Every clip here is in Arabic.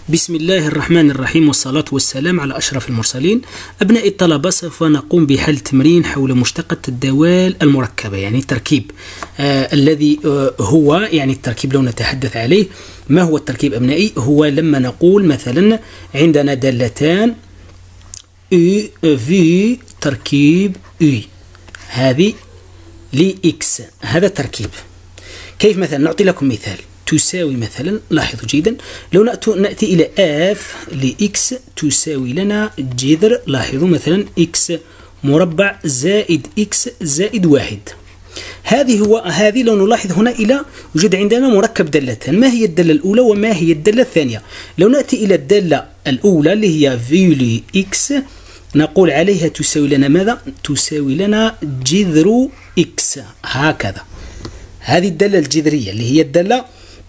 بسم الله الرحمن الرحيم، والصلاة والسلام على أشرف المرسلين. أبناء الطلبة، سوف نقوم بحل تمرين حول مشتقة الدوال المركبة، يعني التركيب الذي هو يعني التركيب لو نتحدث عليه. ما هو التركيب أبنائي؟ هو لما نقول مثلا عندنا دالتان U V تركيب U، هذه لإكس، هذا تركيب. كيف مثلا؟ نعطي لكم مثال. تساوي مثلا، لاحظوا جيدا، لو نأتي إلى اف لإكس تساوي لنا جذر، لاحظوا مثلا إكس مربع زائد إكس زائد واحد. هذه لو نلاحظ هنا إلى وجد عندنا مركب دالتان. ما هي الدالة الأولى وما هي الدالة الثانية؟ لو نأتي إلى الدالة الأولى اللي هي في لإكس نقول عليها تساوي لنا ماذا؟ تساوي لنا جذر إكس، هكذا. هذه الدالة الجذرية اللي هي الدالة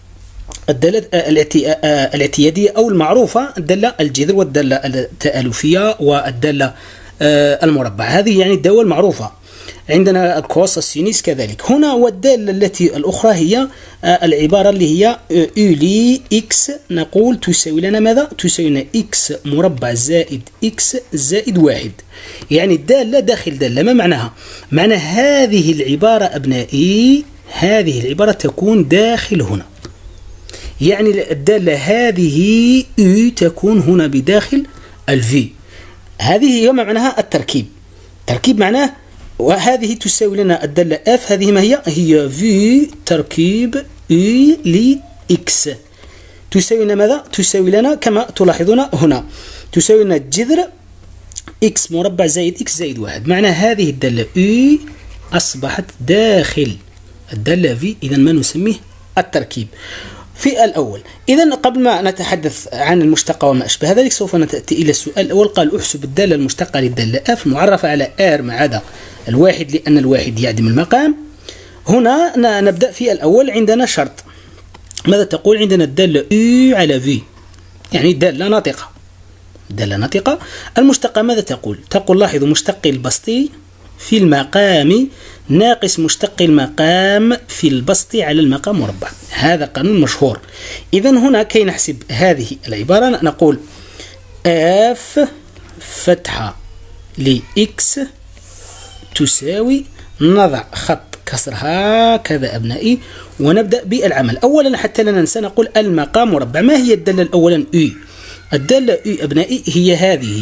الاعتيادية أو المعروفة، الدالة الجذر والدالة التآلفية والدالة المربع. هذه يعني الدوال المعروفة عندنا، الكوس السينيس كذلك. هنا والدالة التي الأخرى هي العبارة اللي هي أولي إكس، نقول تساوي لنا ماذا؟ تساوي لنا إكس مربع زائد إكس زائد واحد، يعني الدالة داخل دالة. ما معناها؟ معنى هذه العبارة أبنائي، هذه العبارة تكون داخل هنا، يعني الدالة هذه U تكون هنا بداخل الفي. هذه هي ما معناها التركيب. تركيب معناه، وهذه تساوي لنا الدالة F، هذه ما هي؟ هي في تركيب U لإكس، تساوي لنا ماذا؟ تساوي لنا كما تلاحظون هنا تساوي لنا جذر إكس مربع زائد إكس زائد واحد. معنى هذه الدالة U أصبحت داخل الدالة في، إذا ما نسميه التركيب في الأول. إذا قبل ما نتحدث عن المشتقة وما أشبه ذلك سوف نأتي إلى السؤال الأول. قال أحسب الدالة المشتقة للدالة F معرفة على R ما عدا الواحد، لأن الواحد يعدم المقام. هنا نبدأ في الأول. عندنا شرط، ماذا تقول؟ عندنا الدالة U على V، يعني دالة ناطقة، دالة ناطقة. المشتقة ماذا تقول؟ تقول لاحظوا مشتق البسطي في المقام ناقص مشتق المقام في البسط على المقام مربع. هذا قانون مشهور. إذن هنا كي نحسب هذه العبارة نقول F فتحة لإكس تساوي، نضع خط كسر هكذا أبنائي ونبدأ بالعمل. أولا حتى لا ننسى نقول المقام مربع. ما هي الدالة الأولا U؟ الدالة U أبنائي هي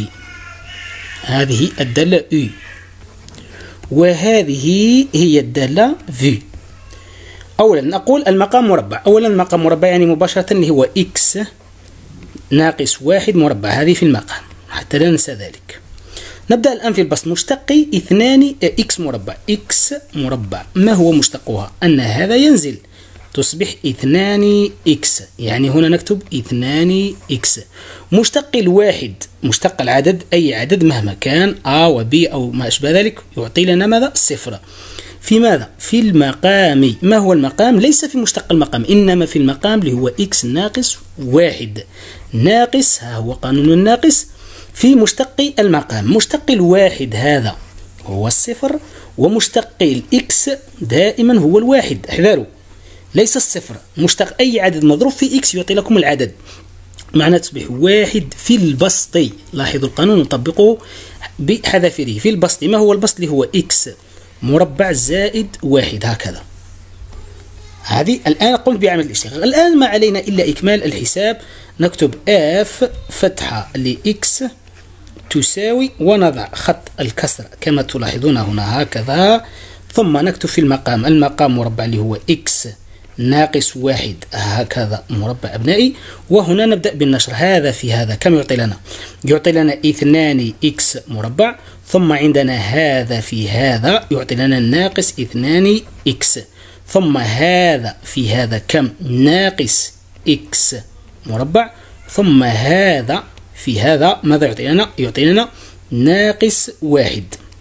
هذه الدالة U، وهذه هي الدالة V. أولا نقول المقام مربع. أولا المقام مربع يعني مباشرة اللي هو إكس ناقص واحد مربع، هذه في المقام حتى لا ننسى ذلك. نبدأ الآن في البسط. مشتقي 2 إكس مربع. إكس مربع ما هو مشتقها؟ أن هذا ينزل تصبح 2 إكس، يعني هنا نكتب 2 إكس. مشتق الواحد مشتق العدد، أي عدد مهما كان A و B أو ما أشبه ذلك يعطي لنا ماذا؟ صفر. في ماذا؟ في المقام. ما هو المقام؟ ليس في مشتق المقام، إنما في المقام اللي هو إكس ناقص واحد. ناقص، ها هو قانون الناقص في مشتق المقام. مشتق الواحد هذا هو الصفر، ومشتق الإكس دائما هو الواحد. احذروا، ليس الصفر. مشتق أي عدد مضروب في إكس يعطي لكم العدد، معنى تصبح واحد في البسط. لاحظوا القانون نطبقه بحذافيره. في البسط ما هو البسط؟ اللي هو إكس مربع زائد واحد، هكذا. هذه الآن قمت بعمل الاشتقاق. الآن ما علينا إلا إكمال الحساب. نكتب F فتحة لإكس تساوي، ونضع خط الكسر كما تلاحظون هنا هكذا، ثم نكتب في المقام المقام مربع اللي هو إكس ناقص واحد، هكذا مربع أبنائي. وهنا نبدأ بالنشر. هذا في هذا كم يعطي لنا؟ يعطي لنا 2 إكس مربع، ثم عندنا هذا في هذا يعطي لنا ناقص 2 إكس، ثم هذا في هذا كم؟ ناقص إكس مربع، ثم هذا في هذا ماذا يعطي لنا؟ يعطي لنا ناقص واحد.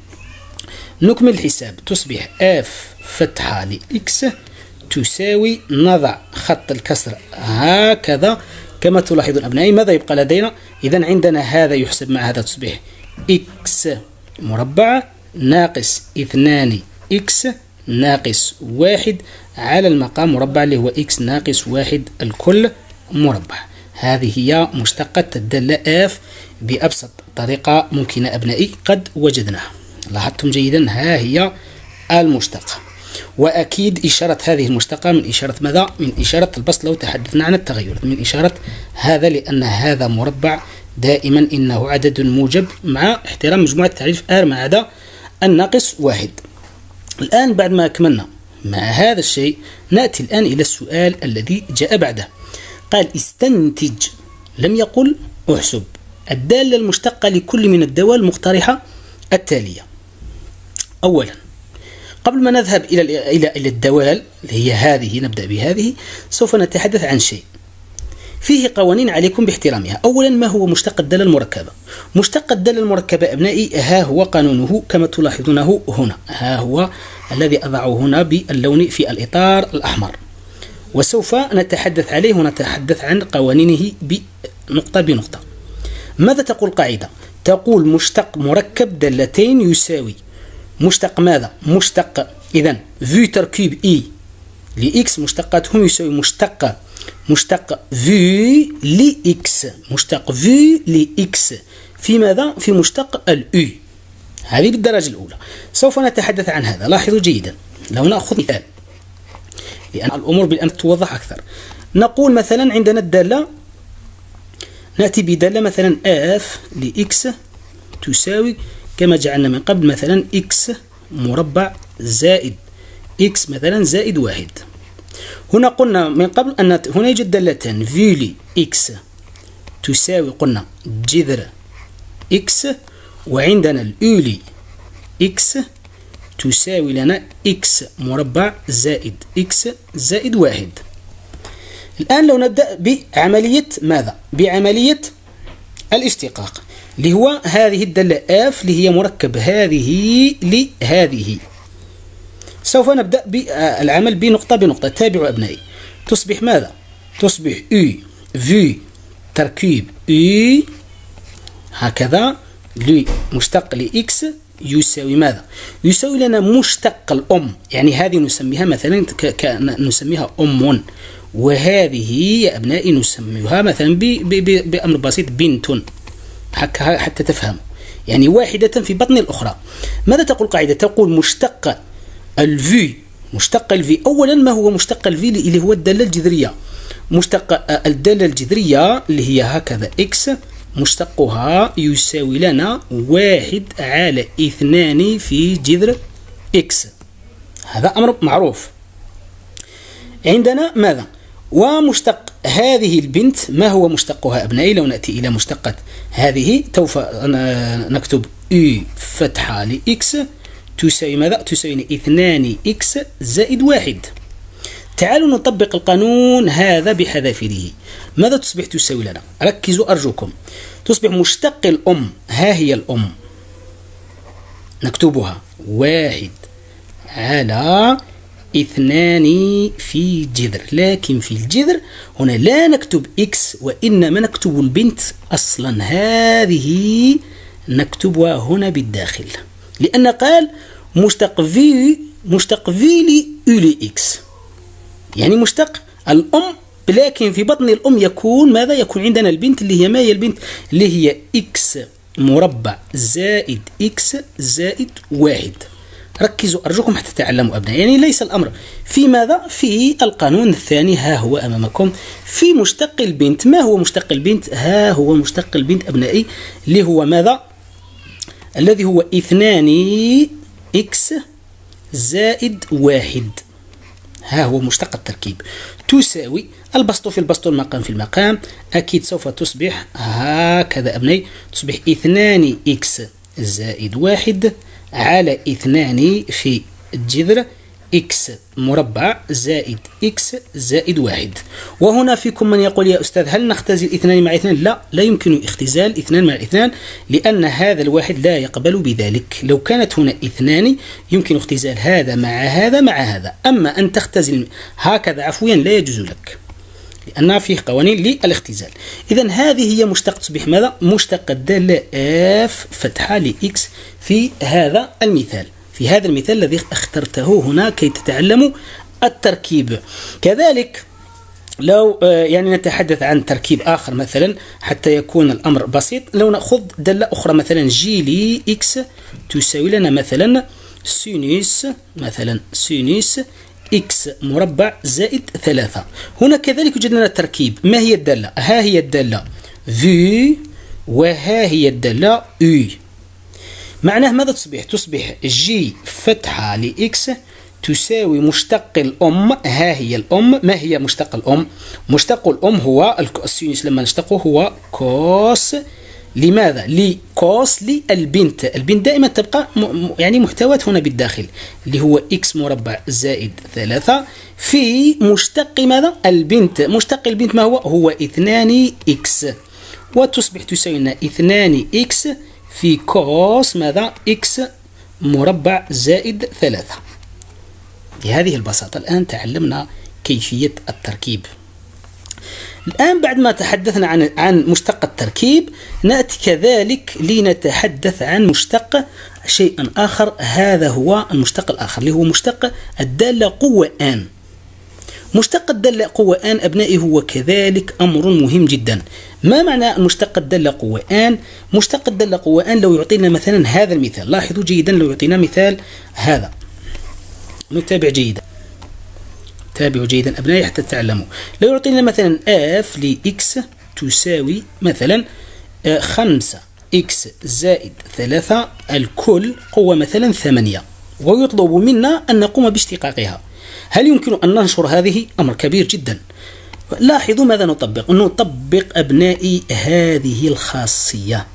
نكمل الحساب. تصبح F فتحة لإكس تساوي، نضع خط الكسر هكذا كما تلاحظون أبنائي. ماذا يبقى لدينا؟ إذن عندنا هذا يحسب مع هذا، تصبح إكس مربع ناقص 2 إكس ناقص واحد على المقام مربع اللي هو إكس ناقص واحد الكل مربع. هذه هي مشتقة الدالة F بأبسط طريقة ممكنة أبنائي قد وجدناها. لاحظتم جيدا، ها هي المشتقة. وأكيد إشارة هذه المشتقة من إشارة ماذا؟ من إشارة البسط لو تحدثنا عن التغير، من إشارة هذا، لأن هذا مربع دائما إنه عدد موجب مع احترام مجموعة تعريف R ما عدا الناقص واحد. الآن بعد ما أكملنا مع هذا الشيء نأتي الآن إلى السؤال الذي جاء بعده. قال استنتج، لم يقل احسب الدالة المشتقة لكل من الدوال المقترحة التالية. أولا قبل ما نذهب إلى الدوال اللي هي هذه، نبدأ بهذه، سوف نتحدث عن شيء فيه قوانين عليكم باحترامها. أولا ما هو مشتق الدالة المركبة؟ مشتق الدالة المركبة أبنائي ها هو قانونه كما تلاحظونه هنا، ها هو الذي أضعه هنا باللون في الإطار الأحمر، وسوف نتحدث عليه ونتحدث عن قوانينه بنقطة بنقطة. ماذا تقول القاعدة؟ تقول مشتق مركب دالتين يساوي مشتق ماذا؟ مشتق إذن في تركيب إي لإكس مشتقاتهم يساوي مشتق في لإكس، مشتق في لإكس في ماذا؟ في مشتق الأو. هذه بالدرجة الأولى. سوف نتحدث عن هذا. لاحظوا جيدا، لو نأخذ مثال لأن الأمور بالأن توضح أكثر. نقول مثلا عندنا الدالة، نأتي بدالة مثلا F لإكس تساوي كما جعلنا من قبل مثلا إكس مربع زائد إكس مثلا زائد واحد. هنا قلنا من قبل أن هنا يوجد دالتان في لي إكس تساوي قلنا جذر إكس، وعندنا الأولي إكس تساوي لنا إكس مربع زائد إكس زائد واحد. الآن لو نبدأ بعملية ماذا؟ بعملية الاشتقاق اللي هو هذه الدالة F اللي هي مركب هذه لهذه. سوف نبدأ بالعمل بنقطة بنقطة. تابعوا أبنائي. تصبح ماذا؟ تصبح U في تركيب U هكذا لمشتق لإكس يساوي ماذا؟ يساوي لنا مشتق الأم، يعني هذه نسميها مثلا نسميها أم، وهذه يا أبنائي نسميها مثلا بأمر بسيط بنت، حتى تفهم، يعني واحدة في بطن الأخرى. ماذا تقول القاعدة؟ تقول مشتق الفي، مشتق الفي أولا ما هو مشتق الفي؟ اللي هو الدالة الجذرية. مشتق الدالة الجذرية اللي هي هكذا إكس مشتقها يساوي لنا 1/2 في جذر إكس. هذا أمر معروف. عندنا ماذا؟ ومشتق هذه البنت ما هو مشتقها أبنائي؟ لو نأتي إلى مشتقة هذه سوف نكتب U فتحة لإكس تساوي ماذا؟ تساوي 2 إكس زائد واحد. تعالوا نطبق القانون هذا بحذافيره. ماذا تصبح تساوي لنا؟ ركزوا أرجوكم. تصبح مشتق الأم، ها هي الأم نكتبها 1/2 في جذر، لكن في الجذر هنا لا نكتب إكس وإنما نكتب البنت أصلا، هذه نكتبها هنا بالداخل، لأن قال مشتق في لأولي إكس، يعني مشتق الأم، لكن في بطن الأم يكون ماذا؟ يكون عندنا البنت اللي هي ما هي البنت؟ اللي هي إكس مربع زائد إكس زائد واحد. ركزوا أرجوكم حتى تعلموا أبناء، يعني ليس الأمر في ماذا؟ في القانون الثاني، ها هو أمامكم في مشتق البنت. ما هو مشتق البنت؟ ها هو مشتق البنت أبنائي اللي هو ماذا؟ الذي هو 2 إكس زائد واحد. ها هو مشتق التركيب تساوي البسط في البسط والمقام في المقام. أكيد سوف تصبح هكذا أبنائي، تصبح 2 إكس زائد واحد على 2 في الجذر إكس مربع زائد إكس زائد واحد. وهنا فيكم من يقول يا أستاذ هل نختزل 2 مع 2؟ لا يمكن اختزال 2 مع 2، لأن هذا الواحد لا يقبل بذلك. لو كانت هنا 2 يمكن اختزال هذا مع هذا مع هذا، أما أن تختزل هكذا عفويا لا يجوز لك، لأن فيه قوانين للاختزال. إذن هذه هي مشتق تصبح ماذا؟ مشتق الدالة F فتحة لإكس في هذا المثال، في هذا المثال الذي اخترته هنا كي تتعلموا التركيب. كذلك لو يعني نتحدث عن تركيب آخر مثلا حتى يكون الأمر بسيط، لو نأخذ دالة أخرى مثلا جي لي إكس تساوي لنا مثلا سينوس، مثلا سينوس إكس مربع زائد 3. هنا كذلك يوجد لنا تركيب. ما هي الدالة؟ ها هي الدالة في وها هي الدالة U. معناه ماذا تصبح؟ تصبح جي فتحة لإكس تساوي مشتق الأم. ها هي الأم. ما هي مشتق الأم؟ مشتق الأم هو السينوس لما نشتقه هو كوس. لماذا؟ لكوس للبنت. البنت دائما تبقى يعني محتوات هنا بالداخل اللي هو إكس مربع زائد 3 في مشتق ماذا؟ البنت. مشتق البنت ما هو؟ هو 2 إكس، وتصبح تساوي لنا 2 إكس في كوس ماذا؟ إكس مربع زائد 3. بهذه البساطة الآن تعلمنا كيفية التركيب. الآن بعد ما تحدثنا عن مشتق التركيب نأتي كذلك لنتحدث عن مشتق شيء آخر. هذا هو المشتق الآخر اللي هو مشتق الدالة قوة آن. مشتق الدالة قوة آن أبنائي هو كذلك أمر مهم جدا. ما معنى مشتق الدالة قوة آن؟ مشتق الدالة قوة آن لو يعطينا مثلا هذا المثال، لاحظوا جيدا لو يعطينا مثال هذا، نتابع جيدا، تابعوا جيدا أبنائي حتى تتعلموا. لو يعطينا مثلا f لx تساوي مثلا 5 x زائد 3 الكل قوة مثلا 8، ويطلب منا أن نقوم باشتقاقها. هل يمكن أن ننشر هذه؟ أمر كبير جدا. لاحظوا ماذا نطبق. نطبق أبنائي هذه الخاصية.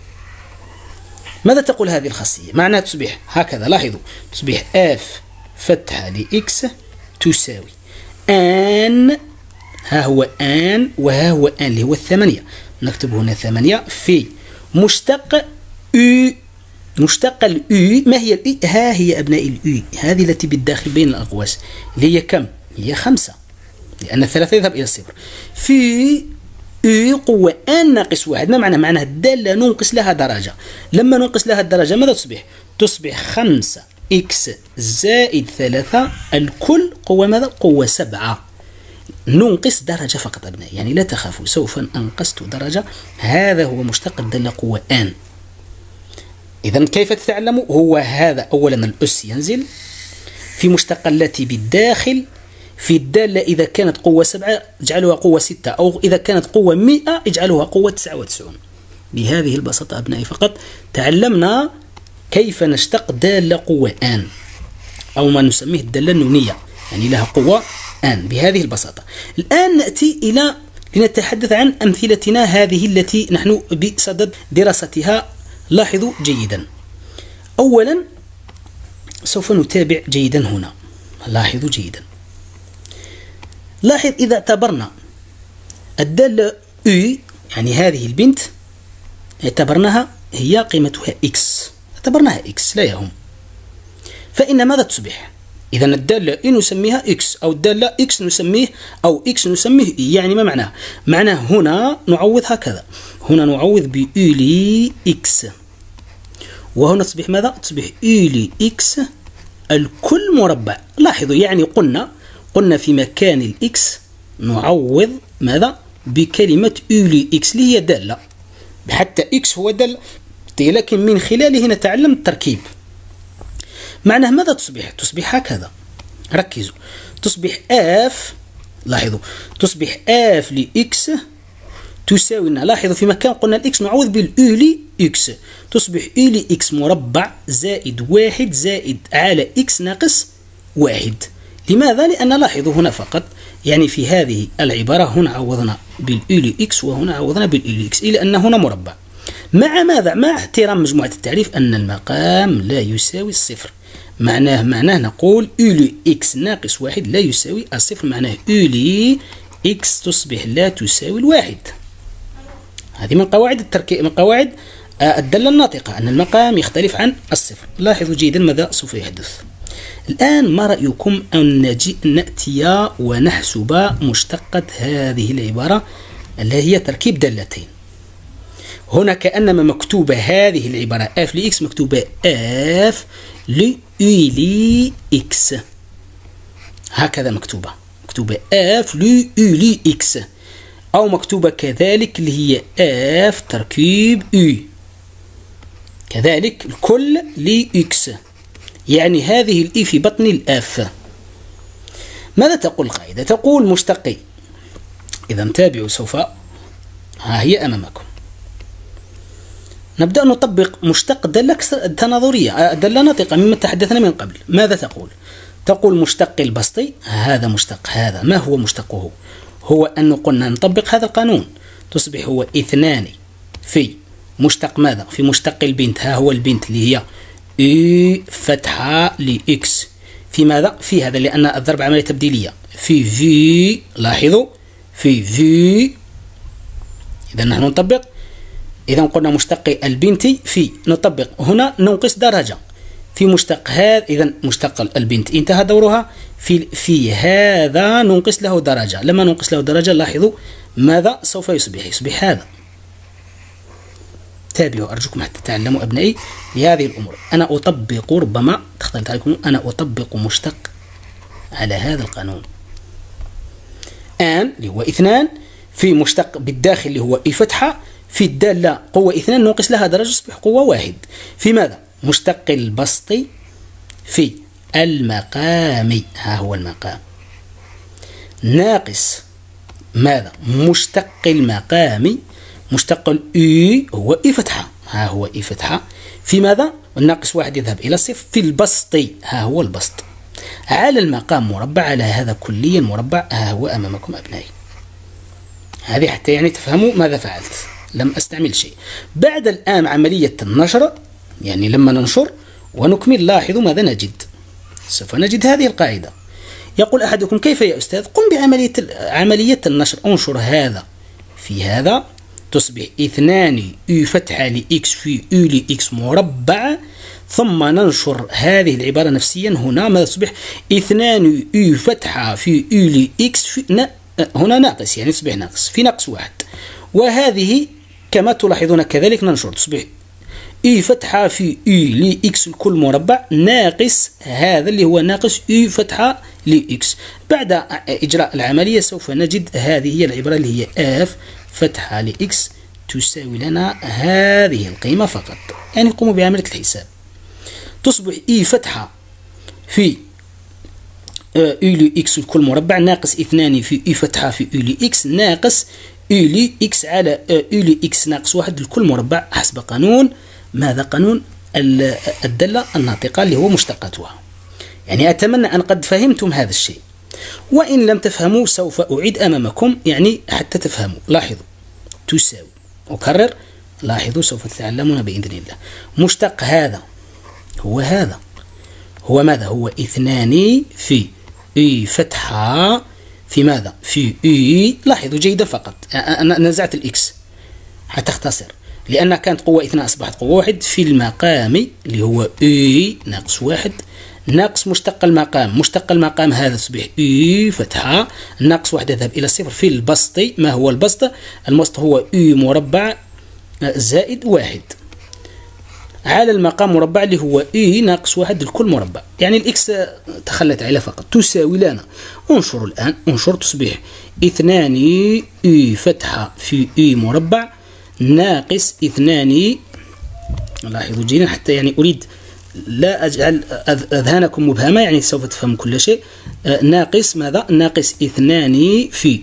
ماذا تقول هذه الخاصية؟ معناها تصبح هكذا، لاحظوا تصبح f فتحة لإكس تساوي آن، ها هو آن وها هو آن اللي هو 8، نكتب هنا 8 في مشتق U. مشتق الأو ما هي الأو؟ ها هي أبناء الأو هذه التي بالداخل بين الأقواس اللي هي كم؟ هي 5 لأن 3 يذهب إلى 0 في أو قوة آن ناقص 1. ما معناه الدالة ننقص لها درجة. لما ننقص لها الدرجة ماذا تصبح؟ تصبح 5 إكس زائد 3 الكل قوة ماذا؟ قوة 7. ننقص درجة فقط أبنائي، يعني لا تخافوا سوف أنقصت درجة. هذا هو مشتق الدالة قوة آن. إذا كيف تتعلموا؟ هو هذا أولا الأس ينزل في مشتق التي بالداخل في الدالة. إذا كانت قوة 7 اجعلوها قوة 6، أو إذا كانت قوة 100 اجعلوها قوة 99. بهذه البساطة أبنائي فقط تعلمنا كيف نشتق دالة قوة آن، أو ما نسميه الدالة النونية، يعني لها قوة آن بهذه البساطة. الآن نأتي إلى لنتحدث عن أمثلتنا هذه التي نحن بصدد دراستها. لاحظوا جيدا، أولا سوف نتابع جيدا هنا. لاحظوا جيدا، لاحظ إذا اعتبرنا الدالة U يعني هذه البنت اعتبرناها هي قيمتها X، اعتبرناها X لا يهم، فإن ماذا تصبح؟ إذا الدالة E نسميها X، أو الدالة X نسميه أو X نسميه E. يعني ما معناه؟ معناه هنا نعوض هكذا، هنا نعوض ب U لي X، وهنا تصبح ماذا؟ تصبح U لي X الكل مربع. لاحظوا يعني قلنا في مكان الإكس نعوض ماذا؟ بكلمة U لي X اللي هي دالة، حتى X هو دالة، لكن من خلاله نتعلم التركيب. معناه ماذا تصبح؟ تصبح هكذا، ركزوا، تصبح F، لاحظوا تصبح F لإكس تساوي لنا، لاحظوا في مكان قلنا الإكس نعوض بالأو لإكس، تصبح أو لإكس مربع زائد 1 زائد على إكس ناقص 1. لماذا؟ لأن لاحظوا هنا فقط يعني في هذه العبارة هنا عوضنا بالأو لإكس وهنا عوضنا بالأو لإكس، إلى أن هنا مربع. مع ماذا؟ مع احترام مجموعة التعريف أن المقام لا يساوي الصفر. معناه نقول أو لإكس ناقص 1 لا يساوي الصفر، معناه أو لإكس تصبح لا تساوي 1. هذه من قواعد التركيب، من قواعد الدالة الناطقة أن المقام يختلف عن الصفر. لاحظوا جيدا ماذا سوف يحدث. الآن ما رأيكم أن نأتي ونحسب مشتقة هذه العبارة اللي هي تركيب دالتين. هنا كأنما مكتوبة هذه العبارة f لx مكتوبة f لu لx، هكذا مكتوبة مكتوبة اف لو او لي اكس، أو مكتوبة كذلك اللي هي اف تركيب او، كذلك الكل لي اكس، يعني هذه الاي في بطن الاف. ماذا تقول القاعدة؟ تقول مشتقي، إذا تابعوا سوف ها هي أمامكم. نبدأ نطبق مشتق دالة تناظرية، دالة ناطقة مما تحدثنا من قبل. ماذا تقول؟ تقول مشتق البسطي، هذا مشتق هذا، ما هو مشتقه؟ هو أن قلنا نطبق هذا القانون، تصبح هو 2 في مشتق ماذا؟ في مشتق البنت، ها هو البنت اللي هي اي فتحة لإكس، في ماذا؟ في هذا، لأن الضرب عملية تبديلية، في في، لاحظوا في في. إذا نحن نطبق، إذا قلنا مشتق البنت في، نطبق هنا ننقص درجة في مشتق هذا، إذا مشتق البنت انتهى دورها، في هذا ننقص له درجة، لما ننقص له درجة لاحظوا ماذا سوف يصبح؟ يصبح هذا. تابعوا أرجوكم حتى تعلموا أبنائي بهذه الأمور. أنا أطبق، ربما تختلط عليكم، أنا أطبق مشتق على هذا القانون. اللي هو 2 في مشتق بالداخل اللي هو اي فتحة، في الدالة قوة 2 ننقص لها درجة تصبح قوة 1. في ماذا؟ مشتق البسط في المقام، ها هو المقام، ناقص ماذا؟ مشتق المقام، مشتق الاي هو اي فتحة، ها هو اي فتحة، في ماذا؟ الناقص 1 يذهب إلى صفر، في البسط، ها هو البسط، على المقام مربع، على هذا كليا مربع، ها هو أمامكم أبنائي. هذه حتى يعني تفهموا ماذا فعلت، لم أستعمل شيء. بعد الآن عملية النشر، يعني لما ننشر ونكمل لاحظوا ماذا نجد. سوف نجد هذه القاعدة. يقول أحدكم كيف يا أستاذ؟ قم بعملية النشر، انشر هذا في هذا، تصبح 2 يو فتحة لإكس في يو لإكس مربع، ثم ننشر هذه العبارة نفسيا هنا، ماذا تصبح؟ 2 يو فتحة في يو لإكس في هنا ناقص، يعني تصبح ناقص في ناقص 1، وهذه كما تلاحظون كذلك ننشر، تصبح اي فتحة في اي لإكس الكل مربع ناقص هذا اللي هو ناقص اي فتحة لإكس. بعد إجراء العملية سوف نجد هذه هي العبارة اللي هي اف فتحة لإكس تساوي لنا هذه القيمة فقط، يعني قوموا بعملية الحساب. تصبح اي فتحة في اي لإكس الكل مربع ناقص 2 في اي فتحة في اي لإكس ناقص اي لإكس على اي لإكس ناقص 1 الكل مربع، حسب قانون ماذا؟ قانون الدالة الناطقة اللي هو مشتقاتها. يعني أتمنى أن قد فهمتم هذا الشيء، وإن لم تفهموا سوف أعيد أمامكم يعني حتى تفهموا. لاحظوا تساوي، أكرر، لاحظوا سوف تتعلمون بإذن الله. مشتق هذا هو هذا، هو ماذا؟ هو 2 في اي فتحة في ماذا؟ في اي، لاحظوا جيدا فقط، أنا نزعت الإكس حتى اختصر، لأنها كانت قوة 2 أصبحت قوة 1 في المقام اللي هو اي ناقص 1 ناقص مشتق المقام، مشتق المقام هذا تصبح اي فتحة، ناقص 1 يذهب إلى صفر، في البسط، ما هو البسط؟ البسط هو اي مربع زائد 1 على المقام مربع اللي هو اي ناقص 1 الكل مربع، يعني الإكس تخلت عليه فقط، تساوي لنا. انشر الآن، انشر، تصبح 2 اي فتحة في اي مربع ناقص 2، لاحظوا جيدا حتى يعني أريد لا أجعل أذهانكم مبهمة، يعني سوف تفهم كل شيء. ناقص ماذا؟ ناقص 2 في،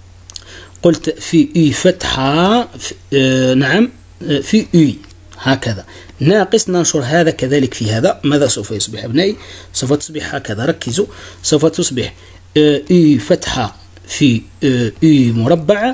قلت في اي فتحة نعم في اي، هكذا ناقص، ننشر هذا كذلك في هذا، ماذا سوف يصبح أبنائي؟ سوف تصبح هكذا، ركزوا، سوف تصبح اي فتحة في اي مربع،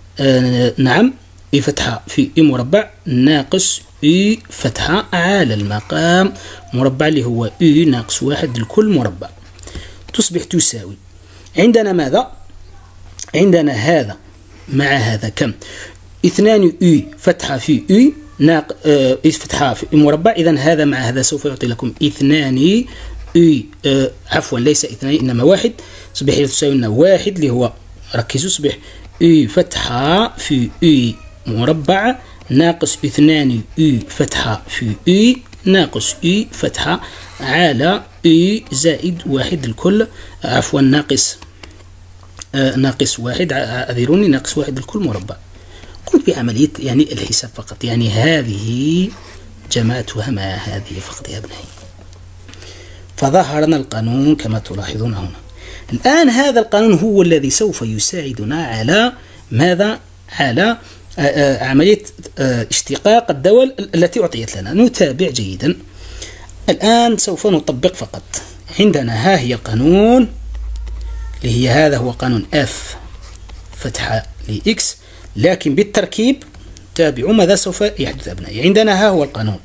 نعم اي فتحة في اي مربع ناقص اي فتحة على المقام مربع اللي هو اي ناقص 1 الكل مربع، تصبح تساوي. عندنا ماذا؟ عندنا هذا مع هذا كم؟ 2 اي فتحة في اي اي فتحة في مربع، إذا هذا مع هذا سوف يعطي لكم 2 اي عفوا ليس 2 إنما 1، تصبح تساوي لنا 1 اللي هو، ركزوا، تصبح اي فتحة في اي مربع ناقص 2 اي فتحة في اي ناقص اي فتحة على اي زائد 1 الكل، عفوا ناقص ناقص واحد، اعذروني، ناقص واحد الكل مربع. قمت بعملية يعني الحساب فقط، يعني هذه جمعتها مع هذه فقط يا أبنائي، فظهرنا القانون كما تلاحظون هنا. الآن هذا القانون هو الذي سوف يساعدنا على ماذا؟ على عملية اشتقاق الدول التي أعطيت لنا. نتابع جيدا. الآن سوف نطبق فقط. عندنا ها هي القانون اللي هي هذا هو قانون F فتحة لX، لكن بالتركيب تابعوا ماذا سوف يحدث أبنائي. عندنا ها هو القانون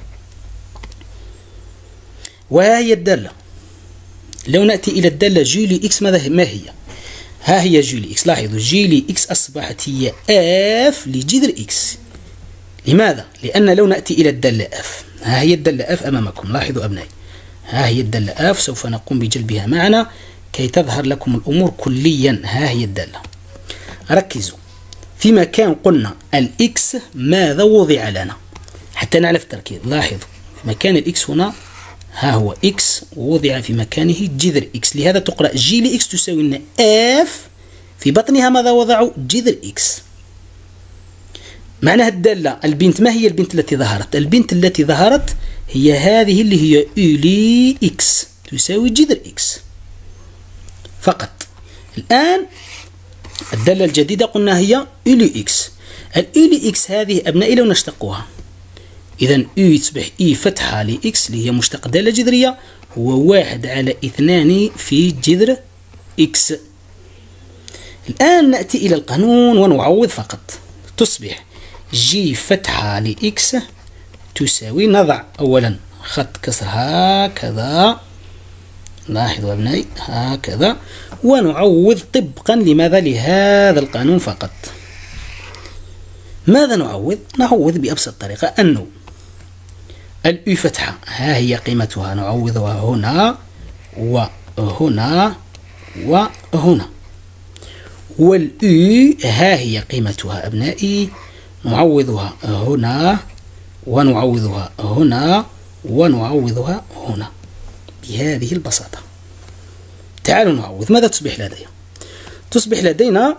وها هي الدالة. لو نأتي إلى الدالة جي لإكس ما هي؟ ها هي جي لإكس. لاحظوا جي لإكس أصبحت هي F لجذر إكس. لماذا؟ لأن لو نأتي إلى الدالة F، ها هي الدالة F أمامكم. لاحظوا أبنائي، ها هي الدالة F، سوف نقوم بجلبها معنا كي تظهر لكم الأمور كليا. ها هي الدالة. ركزوا في مكان قلنا الإكس ماذا وضع لنا حتى نعرف التركيب. لاحظوا في مكان الإكس هنا ها هو إكس وضع في مكانه جذر إكس، لهذا تقرأ جي لإكس تساوي لنا اف في بطنها ماذا وضعوا؟ جذر إكس. معناها الدالة البنت، ما هي البنت التي ظهرت؟ البنت التي ظهرت هي هذه اللي هي إولي إكس تساوي جذر إكس فقط. الآن الدالة الجديدة قلنا هي إولي إكس. الإولي إكس هذه أبنائي لو نشتقها، إذا أو تصبح إي فتحة لإكس اللي هي مشتق دالة جذرية هو 1/2 في جذر إكس. الآن نأتي إلى القانون ونعوض فقط. تصبح جي فتحة لإكس تساوي، نضع أولا خط كسر هكذا، لاحظوا أبنائي هكذا، ونعوض طبقا لماذا؟ لهذا القانون فقط. ماذا نعوض؟ نعوض بأبسط طريقة، أنه الأو فتحة ها هي قيمتها نعوضها هنا وهنا وهنا، والأو ها هي قيمتها أبنائي نعوضها هنا ونعوضها هنا ونعوضها هنا بهذه البساطة. تعالوا نعوض. ماذا تصبح لدينا؟ تصبح لدينا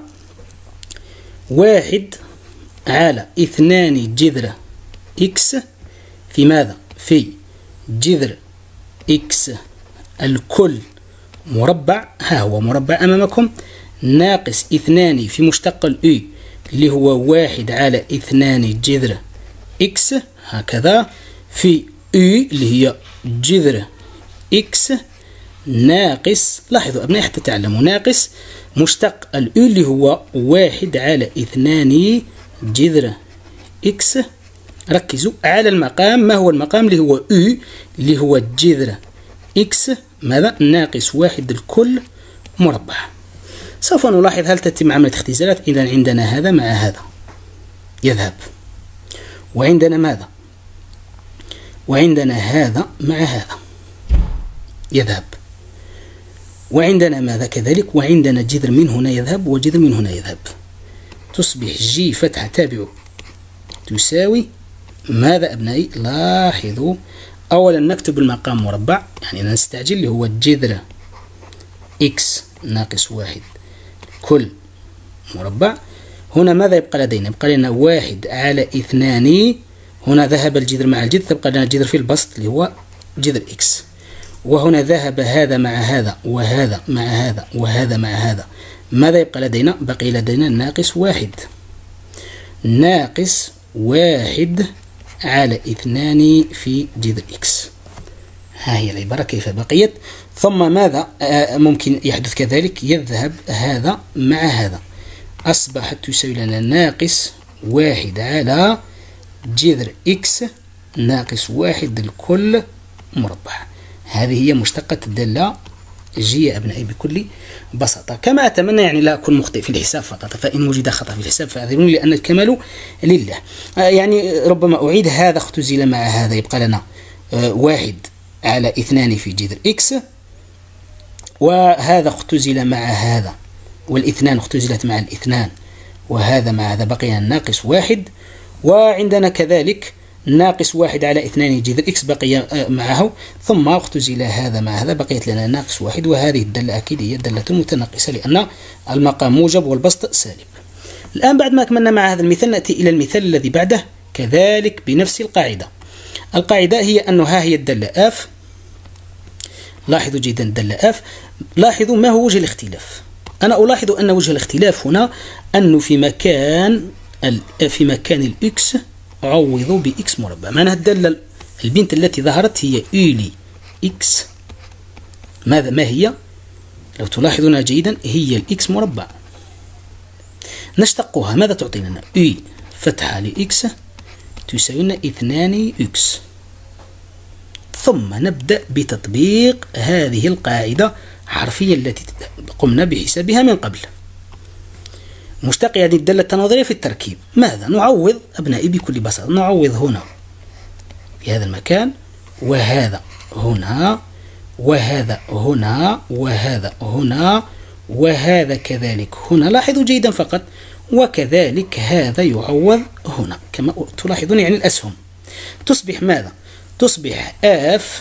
1/2 جذر إكس في ماذا؟ في جذر إكس الكل مربع، ها هو مربع أمامكم، ناقص 2 في مشتق الأو اللي هو 1/2 جذر إكس هكذا، في أو اللي هي جذر إكس ناقص، لاحظوا أبنائي حتى تعلموا، ناقص مشتق الأو اللي هو 1/2 جذر إكس. ركزوا على المقام. ما هو المقام؟ اللي هو أو اللي هو جذر إكس ماذا؟ ناقص 1 الكل مربع. سوف نلاحظ هل تتم عملية اختزالات. إذا عندنا هذا مع هذا يذهب، وعندنا ماذا؟ وعندنا هذا مع هذا يذهب، وعندنا ماذا كذلك؟ وعندنا جذر من هنا يذهب وجذر من هنا يذهب. تصبح جي فتحة، تابعوا، تساوي ماذا أبنائي؟ لاحظوا أولا نكتب المقام مربع، يعني نستعجل، اللي هو جذر إكس ناقص 1 كل مربع. هنا ماذا يبقى لدينا؟ يبقى لنا 1/2، هنا ذهب الجذر مع الجذر، تبقى لنا جذر في البسط اللي هو جذر إكس، وهنا ذهب هذا مع هذا وهذا مع هذا وهذا مع هذا. ماذا يبقى لدينا؟ بقي لدينا ناقص 1 ناقص 1/2 في جذر إكس. ها هي العبارة كيف بقيت. ثم ماذا ممكن يحدث كذلك؟ يذهب هذا مع هذا، أصبحت تساوي لنا ناقص 1 على جذر إكس ناقص 1 الكل مربع. هذه هي مشتقة الدالة جي يا أبنائي بكل بساطة. كما أتمنى يعني لا أكون مخطئ في الحساب فقط، فإن وجد خطأ في الحساب فاعذروني لأن الكمال لله. يعني ربما أعيد، هذا اختزل مع هذا يبقى لنا 1/2 في جذر إكس، وهذا اختزل مع هذا، والاثنان اختزلت مع الاثنان، وهذا مع هذا بقي ناقص 1. وعندنا كذلك ناقص 1 على 2 جذر إكس بقي معه، ثم اختزل هذا مع هذا، بقيت لنا ناقص 1. وهذه الدالة أكيد هي الدالة المتناقصة لأن المقام موجب والبسط سالب. الآن بعد ما كملنا مع هذا المثال نأتي إلى المثال الذي بعده كذلك بنفس القاعدة. القاعدة هي أنه ها هي الدالة اف. لاحظوا جيدا الدالة اف. لاحظوا ما هو وجه الاختلاف. أنا ألاحظ أن وجه الاختلاف هنا أنه في مكان الإكس عوضوا بإكس مربع. معناها الدالة البنت التي ظهرت هي يولي إكس. ما هي؟ لو تلاحظون جيدا هي الإكس مربع. نشتقها ماذا تعطينا؟ أي فتحة لإكس تساوي لنا 2 إكس. ثم نبدأ بتطبيق هذه القاعدة حرفيا التي قمنا بحسابها من قبل. مشتق يعني الدالة التناظرية في التركيب. ماذا نعوض أبنائي؟ بكل بساطة نعوض هنا في هذا المكان، وهذا هنا، وهذا هنا، وهذا هنا، وهذا كذلك هنا. لاحظوا جيدا فقط. وكذلك هذا يعوض هنا كما تلاحظون، يعني الأسهم تصبح ماذا؟ تصبح اف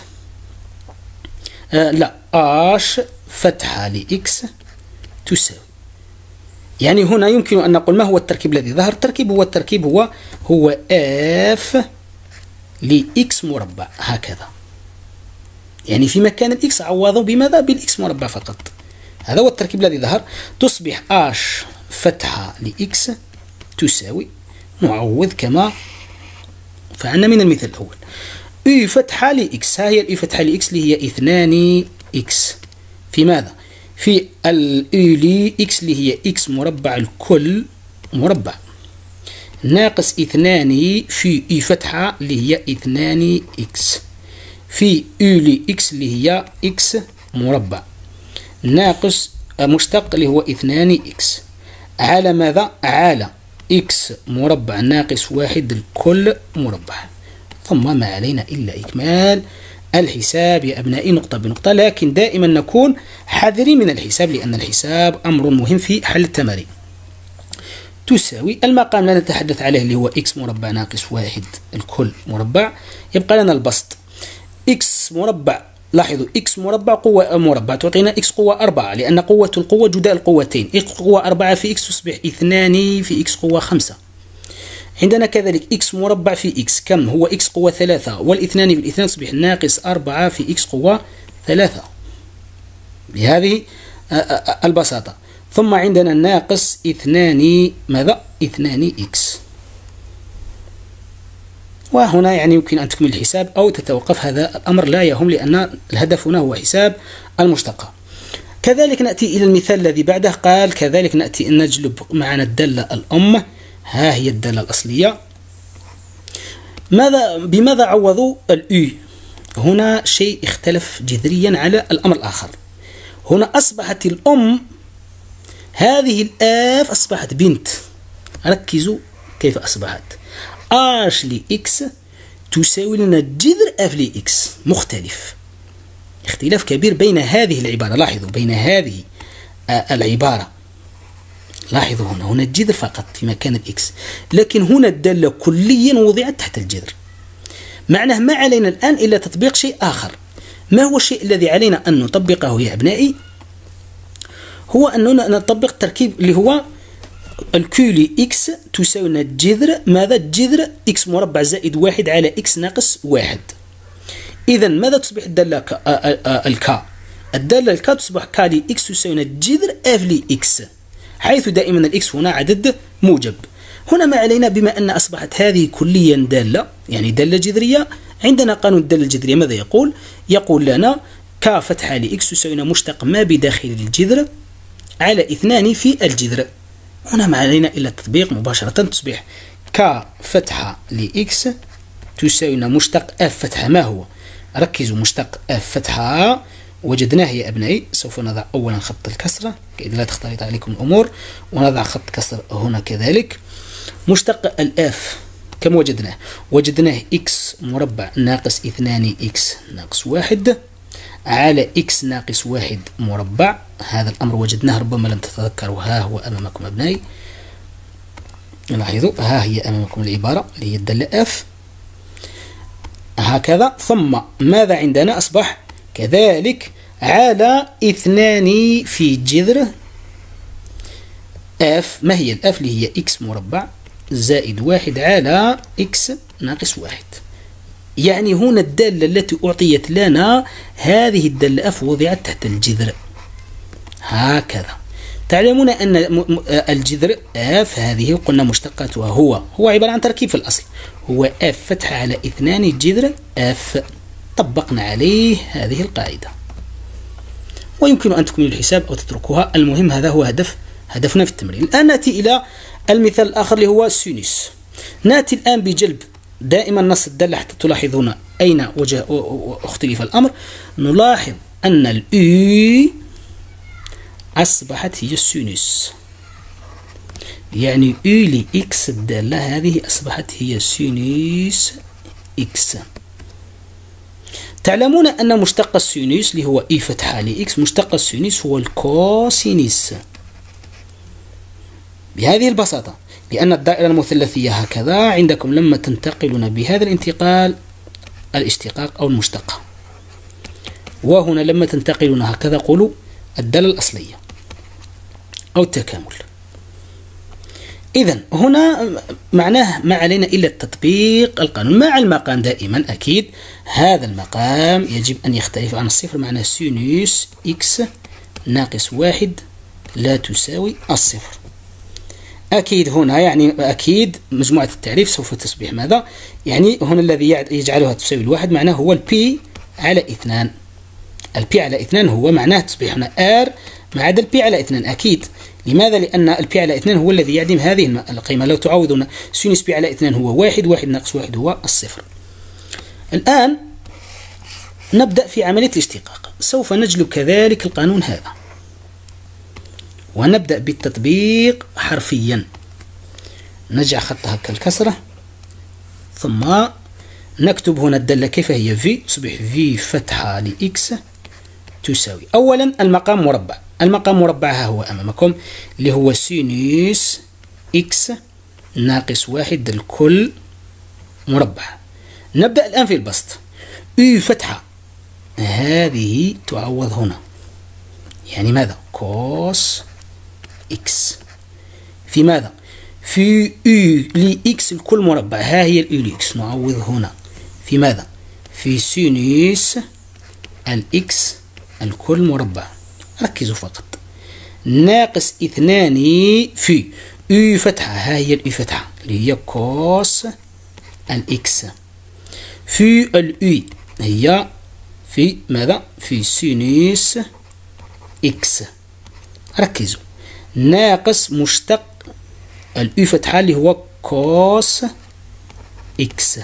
اش فتحة لإكس تساوي، يعني هنا يمكن أن نقول ما هو التركيب الذي ظهر؟ التركيب هو اف لإكس مربع هكذا. يعني في مكان الإكس عوضوا بماذا؟ بالإكس مربع فقط. هذا هو التركيب الذي ظهر. تصبح اش فتحة لإكس تساوي، نعوض كما فعلنا من المثال الأول. أي فتحة لإكس، ها هي الأي فتحة لإكس اللي هي 2 إكس في ماذا؟ في الأي إكس اللي هي إكس مربع الكل مربع، ناقص 2 في أي فتحة اللي هي 2 إكس في أي إكس اللي هي إكس مربع، ناقص مشتق اللي هو 2 إكس على ماذا؟ على إكس مربع ناقص 1 الكل مربع. ثم ما علينا إلا إكمال الحساب يا أبنائي نقطة بنقطة، لكن دائما نكون حذرين من الحساب لأن الحساب أمر مهم في حل التمارين. تساوي المقام لا نتحدث عليه اللي هو إكس مربع ناقص 1 الكل مربع، يبقى لنا البسط إكس مربع. لاحظوا إكس مربع قوة مربع تعطينا إكس قوة 4، لأن قوة القوة جداء القوتين. إكس قوة 4 في إكس تصبح 2 في إكس قوة 5. عندنا كذلك إكس مربع في إكس كم هو؟ إكس قوة 3، والاثنان في الاثنان تصبح ناقص 4 في إكس قوة 3 بهذه البساطة. ثم عندنا ناقص 2 ماذا؟ 2 إكس. وهنا يعني يمكن أن تكمل الحساب أو تتوقف، هذا الأمر لا يهم لأن الهدف هنا هو حساب المشتقة. كذلك نأتي إلى المثال الذي بعده. قال كذلك نأتي أن نجلب معنا الدالة الأم. ها هي الدالة الأصلية. بماذا عوضوا الأي؟ هنا شيء اختلف جذريا على الأمر الآخر. هنا أصبحت الأم هذه الآف أصبحت بنت. ركزوا كيف أصبحت. اش لإكس تساوي لنا جذر اف لإكس. مختلف، اختلاف كبير بين هذه العبارة. لاحظوا بين هذه العبارة، لاحظوا هنا الجذر فقط في مكان الإكس، لكن هنا الدالة كليا وضعت تحت الجذر. معناه ما علينا الآن إلا تطبيق شيء آخر. ما هو الشيء الذي علينا أن نطبقه يا أبنائي؟ هو أننا نطبق التركيب اللي هو الكولي إكس تساوي لنا الجذر ماذا؟ الجذر إكس مربع زائد 1 على إكس ناقص 1. إذا ماذا تصبح الدالة الكا؟ الدالة الكا تصبح كا لإكس تساوي لنا الجذر اف لإكس، حيث دائما الإكس هنا عدد موجب. هنا ما علينا بما أن أصبحت هذه كليا دالة يعني دالة جذرية. عندنا قانون الدالة الجذرية ماذا يقول؟ يقول لنا كا فتحة لإكس تساوي لنا مشتق ما بداخل الجذر على 2 في الجذر. هنا ما علينا إلا التطبيق مباشرة. تصبح ك فتحة لإكس تساوي لنا مشتق اف فتحة. ما هو؟ ركزوا، مشتق اف فتحة وجدناه يا أبنائي. سوف نضع أولا خط الكسرة كي لا تختلط عليكم الأمور، ونضع خط كسر هنا كذلك. مشتق الأف كم وجدناه؟ وجدناه إكس مربع ناقص 2 إكس ناقص 1 على إكس ناقص 1 مربع. هذا الأمر وجدناه، ربما لم تتذكروا. ها هو أمامكم أبنائي، لاحظوا ها هي أمامكم العبارة اللي هي الدالة اف. هكذا. ثم ماذا عندنا أصبح كذلك على 2 في جذر اف. ما هي الاف؟ اللي هي اكس مربع زائد 1 على اكس ناقص 1. يعني هنا الدالة التي أعطيت لنا هذه الدالة اف وضعت تحت الجذر هكذا. تعلمون أن الجذر اف هذه قلنا مشتقاتها هو عبارة عن تركيب في الأصل، هو اف فتحة على 2 جذر اف. طبقنا عليه هذه القاعدة، ويمكن أن تكملوا الحساب أو تتركوها. المهم هذا هو هدفنا في التمرين. الآن نأتي إلى المثال الآخر اللي هو السينوس. نأتي الآن بجلب دائما نص الدالة حتى تلاحظون أين وجه اختلف الأمر. نلاحظ أن الأي أصبحت هي السينوس، يعني أي لإكس الدالة هذه أصبحت هي سينوس إكس. تعلمون أن مشتق السينوس اللي هو إي فتحة لإكس، مشتق السينوس هو الكوسينوس بهذه البساطة، لأن الدائرة المثلثية هكذا عندكم لما تنتقلون بهذا الانتقال الاشتقاق أو المشتقة، وهنا لما تنتقلون هكذا قولوا الدالة الأصلية أو التكامل. إذن هنا معناه ما علينا إلا تطبيق القانون مع المقام. دائما أكيد هذا المقام يجب أن يختلف عن الصفر، معناه سينوس إكس ناقص 1 لا تساوي الصفر. أكيد هنا يعني أكيد مجموعة التعريف سوف تصبح ماذا؟ يعني هنا الذي يجعلها تساوي الواحد معناه هو البي على 2. البي على 2 هو معناه تصبح هنا ار ما عدا البي على 2 أكيد. لماذا؟ لأن البي على 2 هو الذي يعدم هذه القيمة. لو تعوضون سينوس بي على 2 هو 1 ناقص 1 هو الصفر. الآن نبدأ في عملية الاشتقاق. سوف نجلب كذلك القانون هذا ونبدأ بالتطبيق حرفيا. نجعل خطها كالكسرة ثم نكتب هنا الدالة كيف هي في، تصبح في فتحة لإكس تساوي أولا المقام مربع. المقام مربع ها هو أمامكم اللي هو سينوس إكس ناقص 1 الكل مربع. نبدأ الآن في البسط. أي فتحة هذه تعوض هنا، يعني ماذا؟ كوس إكس في ماذا؟ في أي لإكس الكل مربع. ها هي الأي لإكس نعوض هنا في ماذا؟ في سينوس الإكس الكل مربع. ركزوا فقط. ناقص 2 في أي فتحة، ها هي الأي فتحة اللي هي كوس الإكس في الأي هي في ماذا؟ في سينوس إكس. ركزوا. ناقص مشتق الأي فتحة اللي هو كوس إكس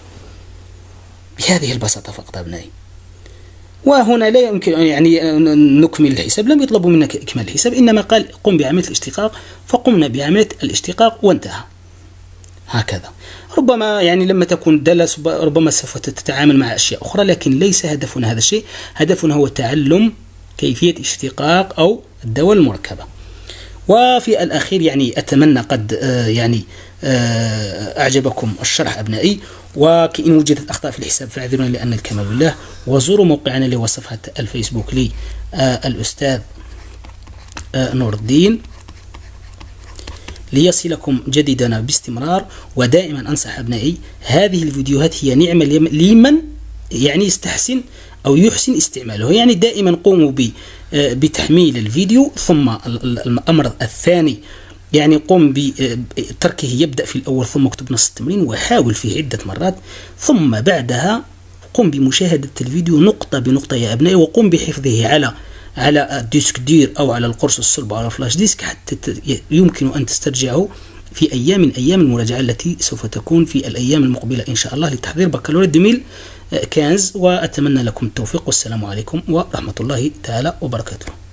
بهذه البساطة فقط أبنائي. وهنا لا يمكن يعني نكمل الحساب، لم يطلبوا منك إكمال الحساب، إنما قال قم بعملية الاشتقاق، فقمنا بعملية الاشتقاق وانتهى هكذا. ربما يعني لما تكون الدالة ربما سوف تتعامل مع أشياء أخرى، لكن ليس هدفنا هذا الشيء. هدفنا هو تعلم كيفية اشتقاق أو الدول المركبة. وفي الأخير يعني أتمنى قد يعني أعجبكم الشرح أبنائي، وإن وجدت أخطاء في الحساب فاعذرونا لأن الكمال لله. وزوروا موقعنا اللي هو صفحة الفيسبوك لي الأستاذ نور الدين ليصلكم جديدنا باستمرار. ودائما أنصح أبنائي هذه الفيديوهات هي نعمة لمن يعني يستحسن أو يحسن استعماله. يعني دائما قوموا بتحميل الفيديو، ثم الأمر الثاني يعني قم بتركه يبدأ في الأول ثم اكتب نص التمرين وحاول فيه عدة مرات، ثم بعدها قم بمشاهدة الفيديو نقطة بنقطة يا أبنائي، وقم بحفظه على الديسك دير أو على القرص الصلب أو على الفلاش ديسك حتى يمكن أن تسترجعه في أيام من أيام المراجعة التي سوف تكون في الأيام المقبلة إن شاء الله لتحضير بكالوريا 2015. وأتمنى لكم التوفيق، والسلام عليكم ورحمة الله تعالى وبركاته.